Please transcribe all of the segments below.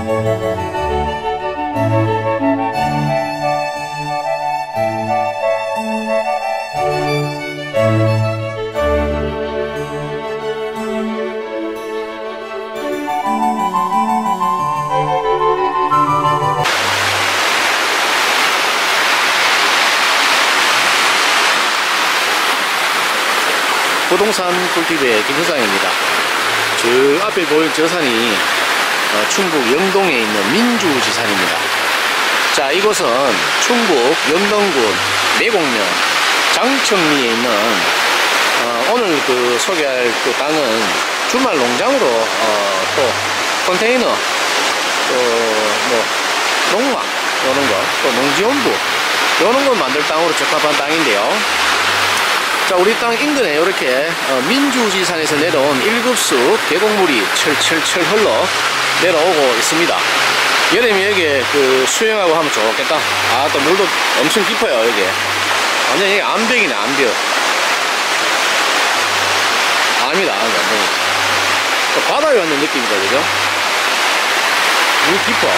부동산 꿀팁의 김회장입니다. 저 앞에 보일 저 산이 충북 영동에 있는 민주지산입니다. 자, 이곳은 충북 영동군 내곡면 장청리에 있는 오늘 소개할 땅은 주말 농장으로 또 컨테이너 또 뭐 농막 요런 거 또 농지원부 요런 거 만들 땅으로 적합한 땅인데요. 자, 우리 땅 인근에 이렇게 민주지산에서 내려온 1급수 계곡물이 철철철 흘러 내려오고 있습니다. 여름에 여기 수영하고 하면 좋겠다. 아, 또 물도 엄청 깊어요. 여기 완전 여기 암벽이네. 암벽. 암이다. 또 바다에 왔는 느낌이다. 그죠? 물 깊어.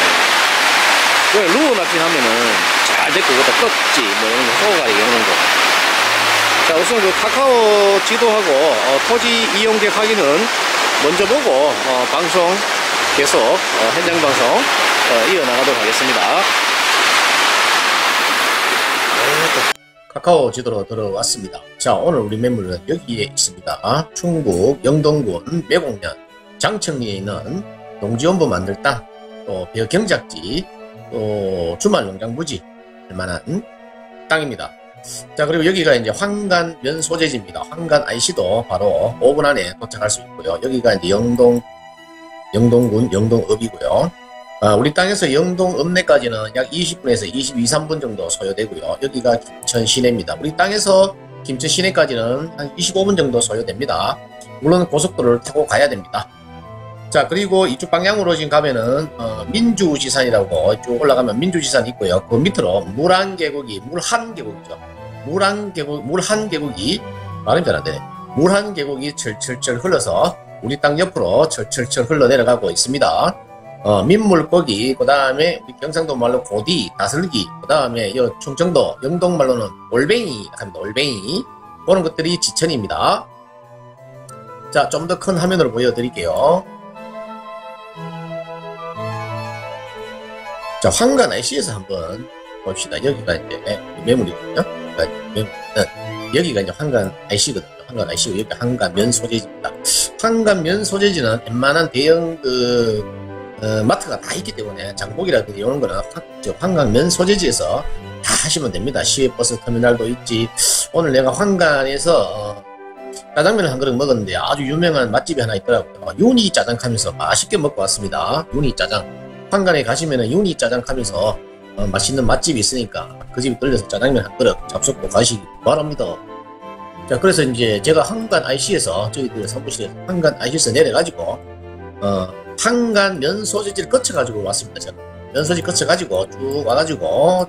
루어 낚시 하면은 잘 됐고, 그것도 껍질 뭐 이런 거, 소가리 이런 거. 자, 우선 카카오 지도하고 토지 이용객 확인은 먼저 보고 방송 계속 현장 방송 이어나가도록 하겠습니다. 카카오 지도로 들어왔습니다. 자, 오늘 우리 매물은 여기에 있습니다. 충북 영동군 내곡면 장청리에 있는 농지원부 만들 땅, 또 벼경작지, 또 주말농장 부지 할 만한 땅입니다. 자, 그리고 여기가 이제 황간면 소재지입니다. 황간 IC도 바로 5분 안에 도착할 수 있고요. 여기가 이제 영동군 영동읍이고요. 우리 땅에서 영동읍내까지는 약 20분에서 22, 3분 정도 소요되고요. 여기가 김천 시내입니다. 우리 땅에서 김천 시내까지는 한 25분 정도 소요됩니다. 물론 고속도로를 타고 가야 됩니다. 자, 그리고 이쪽 방향으로 지금 가면은 민주지산이라고 쭉 올라가면 민주지산 있고요. 그 밑으로 물한계곡이, 물한계곡이죠. 물한계곡이 발음이 잘 안되네. 물한계곡이 철철철 흘러서 우리 땅 옆으로 철철철 흘러내려가고 있습니다. 민물고기, 그 다음에 우리 경상도 말로 고디, 다슬기, 그 다음에 충청도 영동 말로는 올뱅이 합니다. 올뱅이. 그런 것들이 지천입니다. 자, 좀 더 큰 화면으로 보여드릴게요. 자, 황간 IC에서 한번 봅시다. 여기가 이제 매물이거든요. 여기가 이제 황간 IC거든요. 황간 IC고 여기 황간면 소재지입니다. 황간면 소재지는 웬만한 대형 마트가 다 있기 때문에 장복이라든지 이런 거는 황간면 소재지에서 다 하시면 됩니다. 시외버스 터미널도 있지. 오늘 내가 황간에서 짜장면을 한 그릇 먹었는데 아주 유명한 맛집이 하나 있더라고요. 윤희 짜장 하면서 맛있게 먹고 왔습니다. 윤희 짜장. 황간에 가시면은 윤희 짜장 하면서 맛있는 맛집이 있으니까 그 집에 들려서 짜장면 한 그릇 잡숫고 가시기 바랍니다. 자, 그래서 이제 제가 황간 IC에서 저희들 사무실에서 황간 IC에서 내려가지고 황간 면 소재지를 거쳐가지고 왔습니다. 제가 면소재 거쳐가지고 쭉 와가지고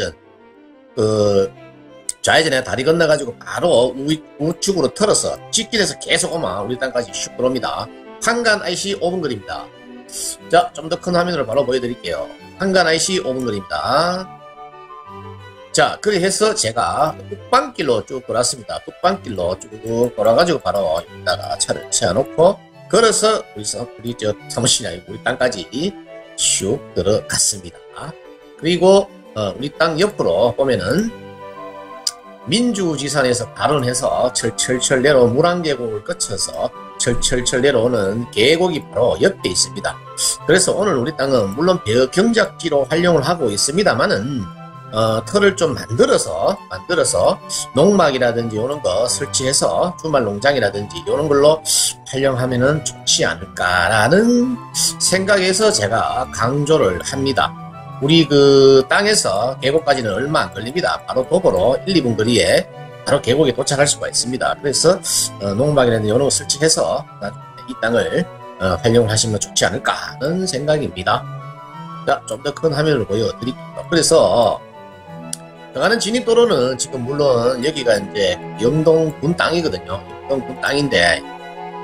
좌회전에 다리 건너가지고 바로 우측으로 틀어서 뒷길에서 계속 오면 우리 땅까지 슉 들어옵니다. 황간 IC 5분 거리입니다. 자, 좀 더 큰 화면으로 바로 보여드릴게요. 황간 IC 5분 거리입니다. 자, 그래 해서 제가 뚝방길로 쭉 돌았습니다. 뚝방길로 쭉 돌아가지고 바로 여기다가 차를 세워놓고 걸어서 우리 사무실이 아니고 우리 땅까지 슉 들어갔습니다. 그리고 우리 땅 옆으로 보면은 민주지산에서 발원해서 철철철 내려온 물한계곡을 거쳐서 철철철 내려오는 계곡이 바로 옆에 있습니다. 그래서 오늘 우리 땅은 물론 벼경작지로 활용을 하고 있습니다만은 틀을 좀 만들어서 농막이라든지 이런 거 설치해서 주말 농장이라든지 이런 걸로 활용하면은 좋지 않을까라는 생각에서 제가 강조를 합니다. 우리 땅에서 계곡까지는 얼마 안 걸립니다. 바로 도보로 1, 2분 거리에 바로 계곡에 도착할 수가 있습니다. 그래서 농막이라든지 이런 거 설치해서 이 땅을 활용하시면 좋지 않을까 하는 생각입니다. 자, 좀 더 큰 화면을 보여드릴게요. 그래서 들어가는 진입도로는 지금 물론 여기가 이제 영동군 땅이거든요. 영동군 땅인데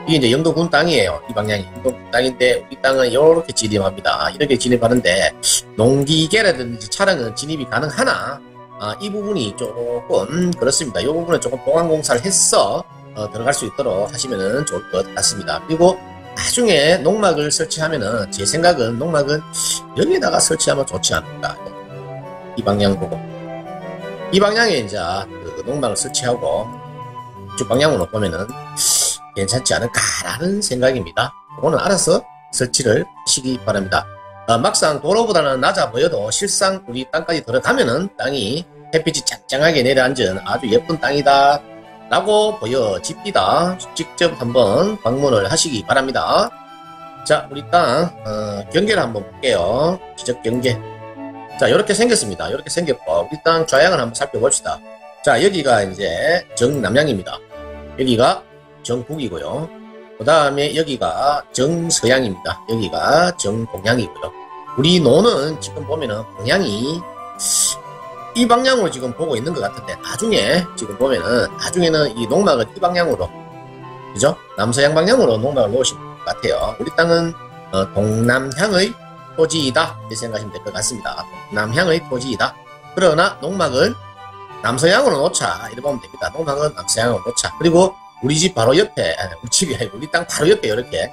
이게 이제 영동군 땅이에요. 이 방향이 영동군 땅인데 우리 땅은 이렇게 진입합니다. 이렇게 진입하는데 농기계라든지 차량은 진입이 가능하나 이 부분이 조금 그렇습니다. 이 부분은 조금 보강공사를 해서 들어갈 수 있도록 하시면 좋을 것 같습니다. 그리고 나중에 농막을 설치하면은 제 생각은 농막은 여기에다가 설치하면 좋지 않을까. 이 방향 보고 이 방향에 이제 그 농막을 설치하고 이쪽 방향으로 보면은 괜찮지 않을까라는 생각입니다. 그거는 알아서 설치를 하시기 바랍니다. 막상 도로보다는 낮아 보여도 실상 우리 땅까지 들어가면은 땅이 햇빛이 짱짱하게 내려앉은 아주 예쁜 땅이다 라고 보여집니다. 직접 한번 방문을 하시기 바랍니다. 자, 우리 땅 경계를 한번 볼게요. 지적 경계. 자, 이렇게 생겼습니다. 이렇게 생겼고 우리 땅 좌향을 한번 살펴봅시다. 자, 여기가 이제 정남향입니다. 여기가 정북이고요. 그 다음에 여기가 정서향입니다. 여기가 정동향이고요. 우리 노는 지금 보면은 방향이 이 방향으로 지금 보고 있는 것 같은데 나중에 지금 보면은 나중에는 이 농막을 이 방향으로 그죠? 남서향 방향으로 농막을 놓으실 것 같아요. 우리 땅은 동남향의 토지이다 이렇게 생각하시면 될 것 같습니다. 동남향의 토지이다. 그러나 농막은 남서향으로 놓자 이렇게 보면 됩니다. 농막은 남서향으로 놓자. 그리고 우리 집 바로 옆에 우리 집이 아니고 우리 땅 바로 옆에 이렇게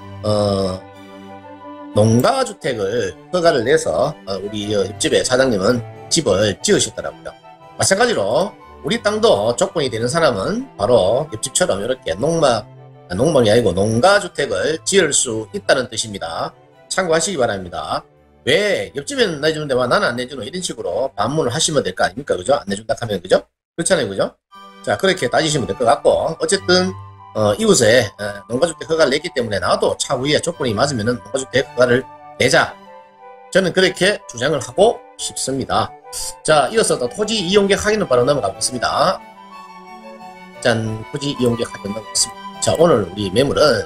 농가주택을 허가를 내서 우리 옆집에 사장님은 집을 지으셨더라고요. 마찬가지로 우리 땅도 조건이 되는 사람은 바로 옆집처럼 이렇게 농막이 아니고 농가주택을 지을 수 있다는 뜻입니다. 참고하시기 바랍니다. 왜 옆집에는 내주는데 와 나는 안 내주노 이런 식으로 반문을 하시면 될 거 아닙니까? 그죠? 안 내준다 하면 그죠? 그렇잖아요. 그죠? 자, 그렇게 따지시면 될 것 같고 어쨌든 이웃에 농가주택 허가를 냈기 때문에 나도 차후에 조건이 맞으면은 농가주택 허가를 내자. 저는 그렇게 주장을 하고 싶습니다. 자, 이어서 또 토지 이용객 확인을 바로 넘어가 보겠습니다. 짠, 토지 이용객 확인 넘어가겠습니다. 자, 오늘 우리 매물은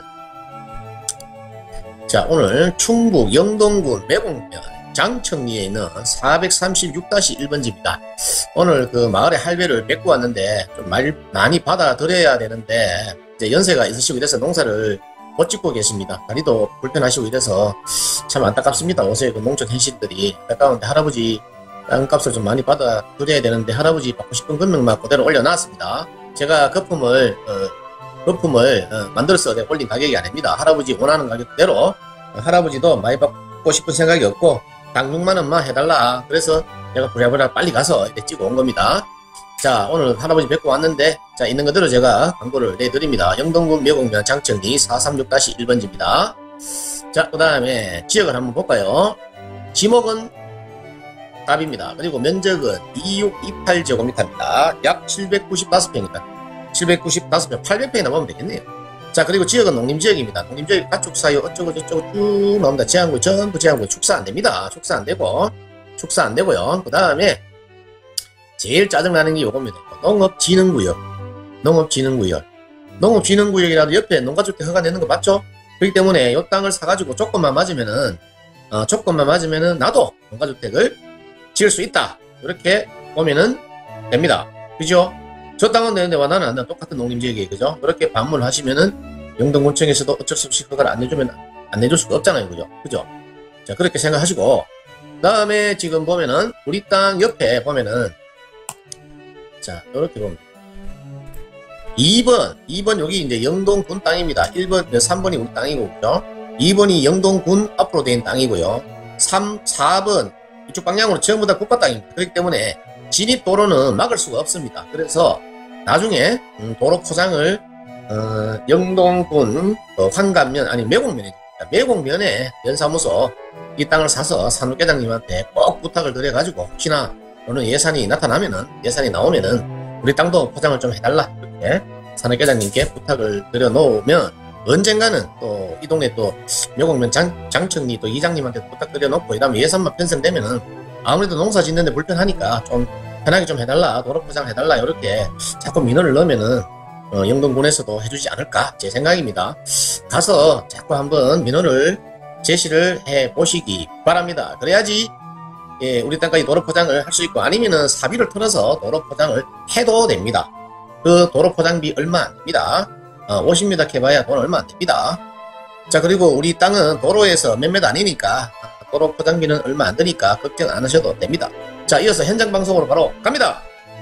자, 오늘 충북 영동군 매곡면 장청리에 있는 436-1번지입니다. 오늘 그 마을에 할배를 뵙고 왔는데 좀 많이 받아들여야 되는데 이제 연세가 있으시고 이래서 농사를 못 짓고 계십니다. 다리도 불편하시고 이래서 참 안타깝습니다. 요새 그 농촌 현실들이 안타까운데 할아버지 땅값을 좀 많이 받아들여야 되는데 할아버지 받고 싶은 금액만 그대로 올려놨습니다. 제가 거품을 만들어서 올린 가격이 아닙니다. 할아버지 원하는 가격 그대로 할아버지도 많이 받고 싶은 생각이 없고 당 6만원만 해달라. 그래서 제가 부랴부랴 빨리 가서 이렇게 찍어 온 겁니다. 자, 오늘 할아버지 뵙고 왔는데 자, 있는 그대로 제가 광고를 내드립니다. 영동군 매곡면 장청리 436-1번지입니다. 자, 그 다음에 지역을 한번 볼까요? 지목은 답입니다. 그리고 면적은 2628제곱미터입니다. 약 795평입니다. 795평, 800평이나 보면 되겠네요. 자, 그리고 지역은 농림지역입니다. 농림지역이 가축 사유 어쩌고 저쩌고 쭉 나옵니다. 제한구역, 전부 제한구역. 축사 안 됩니다. 축사 안 되고, 축사 안 되고요. 그 다음에 제일 짜증나는 게 요겁니다. 농업진흥구역. 농업진흥구역. 농업진흥구역이라도 옆에 농가주택 허가 내는 거 맞죠? 그렇기 때문에 요 땅을 사가지고 조건만 맞으면은 나도 농가주택을 지을 수 있다. 이렇게 보면은 됩니다. 그죠? 저 땅은 되는데 와 나는 안 돼. 똑같은 농림지역이에요. 그죠? 그렇게 반문을 하시면은 영동군청에서도 어쩔 수 없이 허가를 안 내줄 수가 없잖아요. 그죠? 그죠? 자, 그렇게 생각하시고, 그 다음에 지금 보면은, 우리 땅 옆에 보면은, 자, 이렇게 보면, 2번, 여기 이제 영동군 땅입니다. 1번, 3번이 우리 땅이고, 그죠? 2번이 영동군 앞으로 된 땅이고요. 4번, 이쪽 방향으로 전부 다 국가 땅입니다. 그렇기 때문에, 진입도로는 막을 수가 없습니다. 그래서 나중에 도로 포장을 영동군 환감면 아니 매곡면에 면사무소 이 땅을 사서 산업계장님한테 꼭 부탁을 드려가지고 혹시나 오늘 예산이 나오면은 우리 땅도 포장을 좀 해달라 이렇게 산업계장님께 부탁을 드려 놓으면 언젠가는 또 이 동네 또 매곡면 장청리 또 이장님한테 부탁드려 놓고 이러면 예산만 편성되면은 아무래도 농사 짓는데 불편하니까 좀 편하게 좀 해달라, 도로 포장 해달라, 이렇게 자꾸 민원을 넣으면은, 영동군에서도 해주지 않을까, 제 생각입니다. 가서 자꾸 한번 민원을 제시를 해 보시기 바랍니다. 그래야지, 예, 우리 땅까지 도로 포장을 할 수 있고, 아니면은 사비를 털어서 도로 포장을 해도 됩니다. 그 도로 포장비 얼마 안 됩니다. 50m 캐봐야 돈 얼마 안 됩니다. 자, 그리고 우리 땅은 도로에서 몇 메다 아니니까 도로 포장비는 얼마 안 드니까 걱정 안 하셔도 됩니다. 자, 이어서 현장 방송으로 바로 갑니다.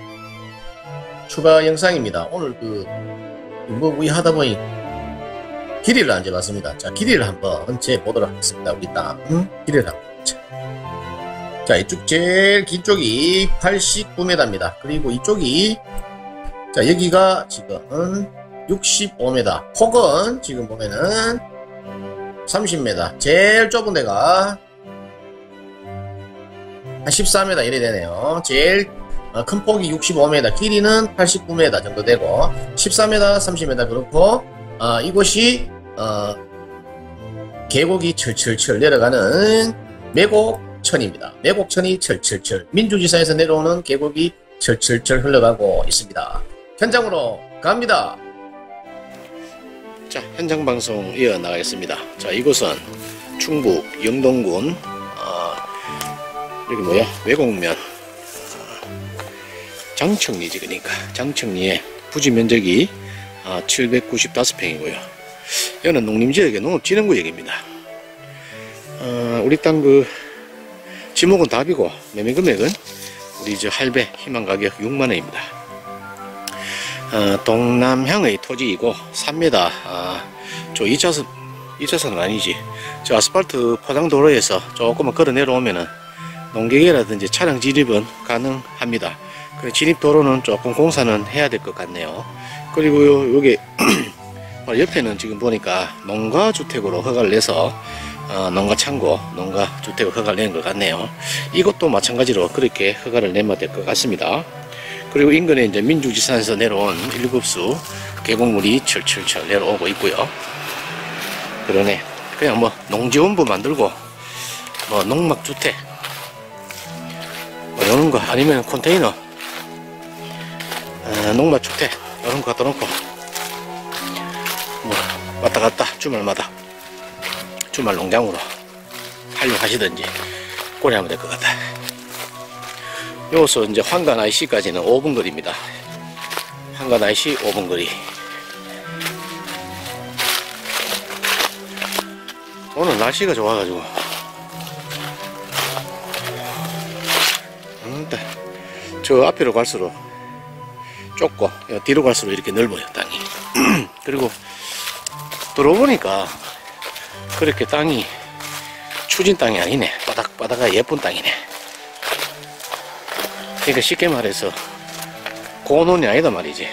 추가 영상입니다. 오늘 우리 하다 보니 길이를 안 재봤습니다. 자, 길이를 한번 재보도록 하겠습니다. 우리 땅 길이를 한번. 자, 이쪽 제일 긴 쪽이 89m입니다. 그리고 이쪽이, 자, 여기가 지금 65m. 폭은 지금 보면은 30m. 제일 좁은 데가 한 14m 이래 되네요. 제일 큰 폭이 65m, 길이는 89m 정도 되고 14m, 30m 그렇고 이곳이 계곡이 철철철 내려가는 매곡천입니다. 매곡천이 철철철, 민주지사에서 내려오는 계곡이 철철철 흘러가고 있습니다. 현장으로 갑니다. 자, 현장 방송 이어나가겠습니다. 자, 이곳은 충북 영동군 여기 뭐야? 외곡면 장청리지. 그러니까 장청리의 부지 면적이 795평이고요. 여기는 농림지역의 농업진흥구역입니다. 우리 땅 지목은 답이고 매매 금액은 우리 할배 희망 가격 6만원입니다. 동남향의 토지이고 3m 저 2차선은 아니지. 저 아스팔트 포장도로에서 조금만 걸어 내려오면은 농객이라든지 차량 진입은 가능합니다. 그 진입도로는 조금 공사는 해야 될 것 같네요. 그리고 여기 옆에는 지금 보니까 농가주택으로 허가를 내서 농가창고, 농가주택을 허가를 낸 것 같네요. 이것도 마찬가지로 그렇게 허가를 내면 될 것 같습니다. 그리고 인근에 이제 민주지산에서 내려온 1급수 계곡물이 철철철 내려오고 있고요. 그러네. 그냥 뭐 농지원부 만들고 뭐 농막주택 뭐 이런 거 아니면 컨테이너 농막주택 이런 거 갖다 놓고 뭐 왔다 갔다 주말마다 주말 농장으로 활용하시든지 그래 하면 될 것 같다. 여기서 이제 황간 IC까지는 5분 거리입니다. 황간 IC 5분 거리. 오늘 날씨가 좋아가지고 저 앞으로 갈수록 좁고 뒤로 갈수록 이렇게 넓어요, 땅이. 그리고 들어보니까 그렇게 땅이 추진 땅이 아니네. 바닥바닥가 예쁜 땅이네. 그러니까 쉽게 말해서 고논이 아니다 말이지.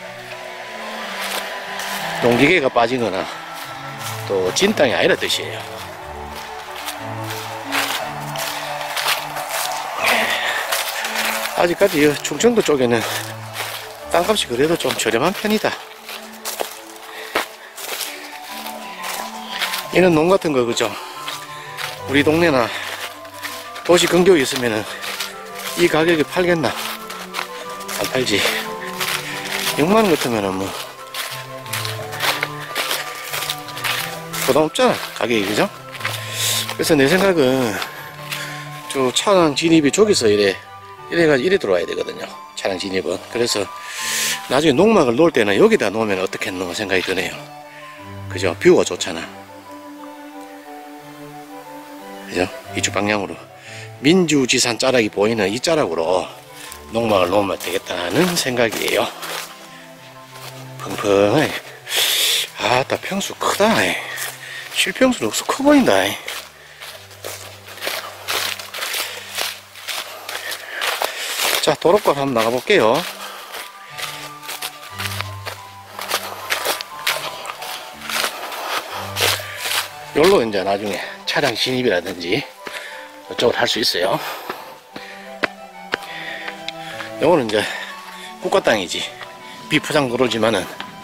농기계가 빠지거나 또 진 땅이 아니라 뜻이에요. 아직까지 충청도 쪽에는 땅값이 그래도 좀 저렴한 편이다. 이런 농 같은 거 그죠? 우리 동네나 도시 근교에 있으면은 이 가격에 팔겠나? 안 팔지. 6만원 같으면은 뭐 부담 없잖아, 가격이. 그죠? 그래서 내 생각은 저 차량 진입이 저기서 이래 들어와야 되거든요, 차량 진입은. 그래서 나중에 농막을 놓을 때는 여기다 놓으면 어떻겠노 생각이 드네요. 그죠? 뷰가 좋잖아. 그죠? 이쪽 방향으로 민주지산 자락이 보이는 이 자락으로 농막을 놓으면 되겠다는 생각이에요. 펑펑해. 아따, 평수 크다. 실평수는 없어 커 보인다. 자, 도로가 한번 나가볼게요. 여기로 이제 나중에 차량 진입이라든지 이쪽으로 할 수 있어요. 요거는 이제 국가 땅이지. 비포장 도로지만은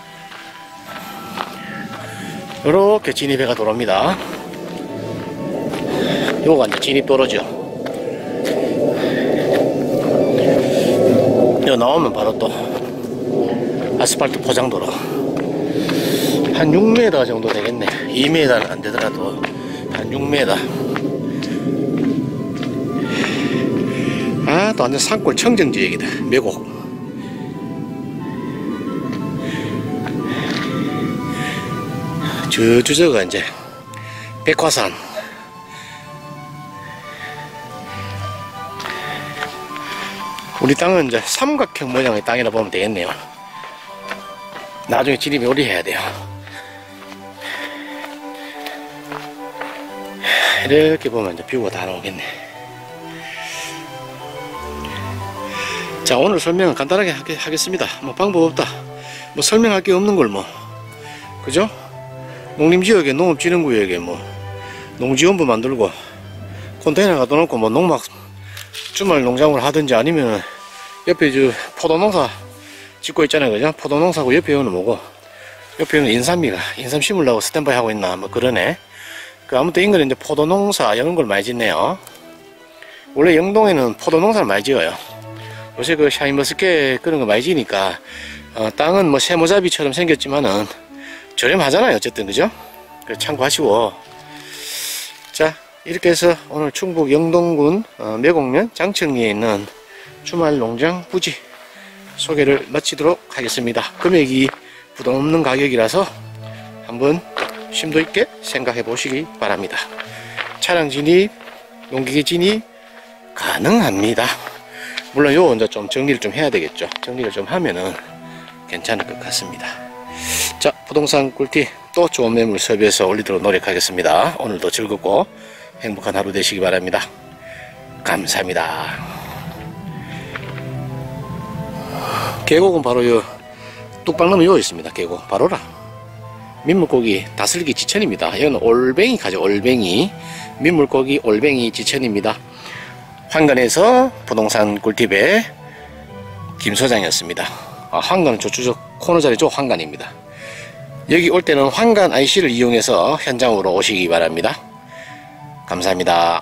요렇게 진입해가 도로입니다. 요거가 이제 진입 도로죠. 여기 나오면 바로 또 아스팔트 포장도로. 한 6m 정도 되겠네. 2m는 안 되더라도 한 6m. 아, 또 완전 산골 청정지역이다. 매곡. 저가 이제 백화산. 우리 땅은 이제 삼각형 모양의 땅이라 보면 되겠네요. 나중에 진입이 오래 해야 돼요. 이렇게 보면 이제 뷰가 다 나오겠네. 자, 오늘 설명은 간단하게 하겠습니다. 뭐 방법 없다. 뭐 설명할 게 없는 걸 뭐. 그죠? 농림지역에 농업진흥구역에 뭐 농지원부 만들고 컨테이너 갖다 놓고 뭐 농막 주말 농장을 하든지 아니면 옆에 저 포도농사 짓고 있잖아요. 그죠? 포도농사고 옆에 오는 뭐고 옆에 오는 인삼 심으려고 스탠바이 하고 있나 뭐 그러네. 그 아무튼 인근에 이제 포도농사 이런 걸 많이 짓네요. 원래 영동에는 포도농사를 많이 지어요. 요새 그 샤인머스켓 그런 거 많이 지니까 땅은 뭐 세모잡이처럼 생겼지만은 저렴하잖아요. 어쨌든 그죠? 참고하시고. 자, 이렇게 해서 오늘 충북 영동군 매곡면 장청리에 있는 주말 농장 부지 소개를 마치도록 하겠습니다. 금액이 부담 없는 가격이라서 한번 심도 있게 생각해 보시기 바랍니다. 차량 진입, 농기계 진입 가능합니다. 물론 요 이제 좀 정리를 좀 해야 되겠죠. 정리를 좀 하면은 괜찮을 것 같습니다. 자, 부동산 꿀팁 또 좋은 매물 섭외해서 올리도록 노력하겠습니다. 오늘도 즐겁고 행복한 하루 되시기 바랍니다. 감사합니다. 계곡은 바로 요 뚝방나무 요 있습니다. 계곡 바로라. 민물고기 다슬기 지천입니다. 이건 올뱅이 가죠. 올뱅이. 민물고기 올뱅이 지천입니다. 황간에서 부동산 꿀팁의 김 소장이었습니다. 황간은 저쪽 코너자리 쪽 황간입니다. 여기 올 때는 황간 IC를 이용해서 현장으로 오시기 바랍니다. 감사합니다.